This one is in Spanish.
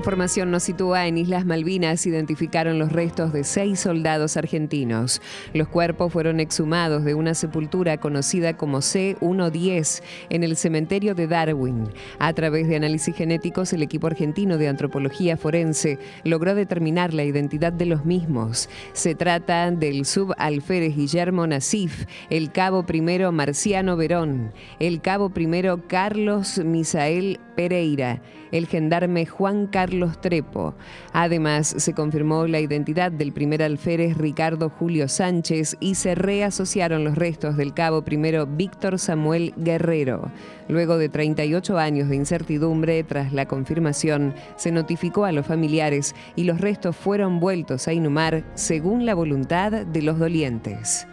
información nos sitúa en Islas Malvinas. Identificaron los restos de 6 soldados argentinos. Los cuerpos fueron exhumados de una sepultura conocida como C-110 en el cementerio de Darwin. A través de análisis genéticos, el equipo argentino de antropología forense logró determinar la identidad de los mismos. Se trata del subalférez Guillermo Nasif, el cabo primero Marciano Verón, el cabo primero Carlos Misael Pereira, el gendarme Juan Carlos Trepo. Además, se confirmó la identidad del primer alférez Ricardo Julio Sánchez y se reasociaron los restos del cabo primero Víctor Samuel Guerrero. Luego de 38 años de incertidumbre, tras la confirmación, se notificó a los familiares y los restos fueron vueltos a inhumar según la voluntad de los dolientes.